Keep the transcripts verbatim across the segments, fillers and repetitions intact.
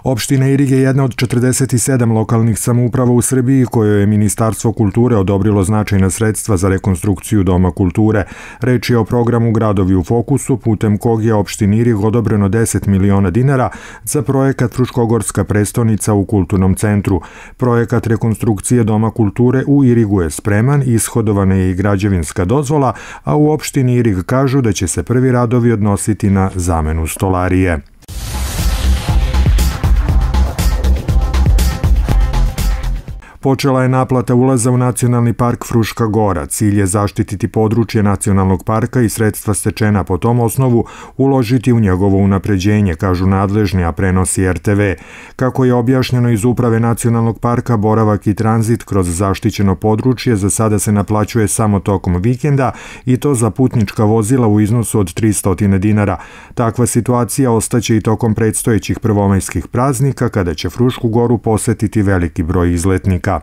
Opština Irig je jedna od četrdeset sedam lokalnih samouprava u Srbiji kojoj je Ministarstvo kulture odobrilo značajna sredstva za rekonstrukciju Doma kulture. Reč je o programu Gradovi u fokusu, putem kog je opštini Irig odobreno deset miliona dinara za projekat Fruškogorska prestonica u kulturnom centru. Projekat rekonstrukcije Doma kulture u Irigu je spreman, ishodovana je i građevinska dozvola, a u opštini Irig kažu da će se prvi radovi odnositi na zamenu stolarije. Počela je naplata ulaza u Nacionalni park Fruška Gora. Cilj je zaštititi područje nacionalnog parka i sredstva stečena po tom osnovu uložiti u njegovo unapređenje, kažu nadležni, a prenosi er te ve. Kako je objašnjeno iz uprave Nacionalnog parka, boravak i tranzit kroz zaštićeno područje za sada se naplaćuje samo tokom vikenda i to za putnička vozila u iznosu od tristo dinara. Takva situacija ostaće i tokom predstojećih prvomajskih praznika, kada će Frušku Goru posetiti veliki broj izletnika.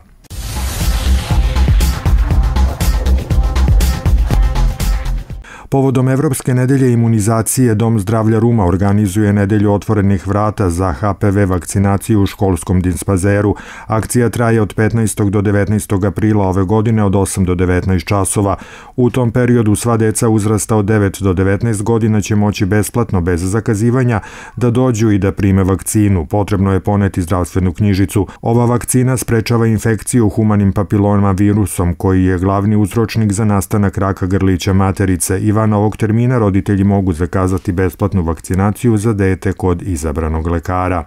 Povodom Evropske nedelje imunizacije, Dom zdravlja Ruma organizuje nedelju otvorenih vrata za ha pe ve vakcinaciju u školskom dispanzeru. Akcija traje od petnaestog do devetnaestog aprila ove godine od osam do devetnaest časova. U tom periodu sva deca uzrasta od devet do devetnaest godina će moći besplatno, bez zakazivanja, da dođu i da prime vakcinu. Potrebno je poneti zdravstvenu knjižicu. Ova vakcina sprečava infekciju humanim papiloma virusom, koji je glavni uzročnik za nastanak raka grlića materice. I van ovog termina roditelji mogu zakazati besplatnu vakcinaciju za dete kod izabranog lekara.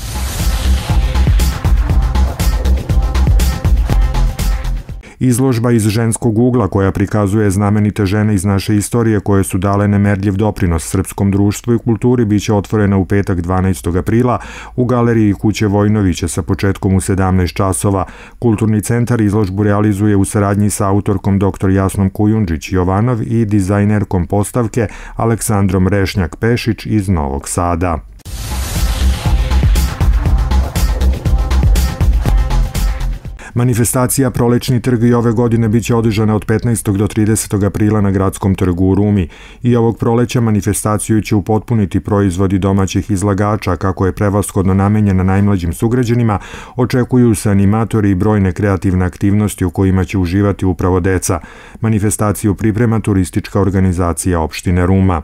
Izložba iz ženskog ugla koja prikazuje znamenite žene iz naše istorije koje su dale nemerljiv doprinos srpskom društvu i kulturi biće otvorena u petak dvanaestog aprila u galeriji Kuće Vojnovića sa početkom u sedamnaest časova. Kulturni centar izložbu realizuje u saradnji sa autorkom doktor Jasnom Kujundžić-Jovanov i dizajnerkom postavke Aleksandrom Rešnjak-Pešić iz Novog Sada. Manifestacija Prolećni trg i ove godine biće održana od petnaestog do tridesetog aprila na Gradskom trgu u Rumi. I ovog proleća manifestaciju će upotpuniti proizvodi domaćih izlagača, kako je prevashodno namenjena najmlađim sugrađanima, očekuju se animatori i brojne kreativne aktivnosti u kojima će uživati upravo deca. Manifestaciju priprema turistička organizacija opštine Ruma.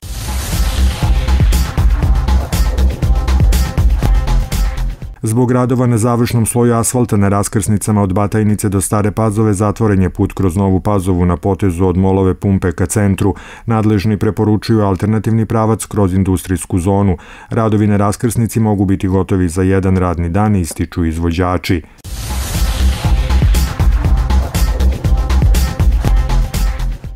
Zbog radova na završnom sloju asfalta na raskrsnicama od Batajnice do Stare Pazove zatvoren je put kroz Novu Pazovu na potezu od Molove pumpe ka centru. Nadležni preporučuju alternativni pravac kroz industrijsku zonu. Radovi na raskrsnici mogu biti gotovi za jedan radni dan, ističu izvođači.